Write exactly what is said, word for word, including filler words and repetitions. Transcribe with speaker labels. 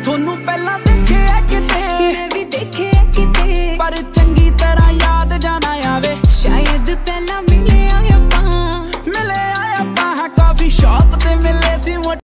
Speaker 1: ਤੁਹਾਨੂੰ ਪਹਿਲਾਂ ਦੇਖਿਆ ਕਿਤੇ,
Speaker 2: ਮੈਂ ਵੀ ਦੇਖਿਆ ਕਿਤੇ,
Speaker 1: ਪਰ ਚੰਗੀ ਤਰ੍ਹਾਂ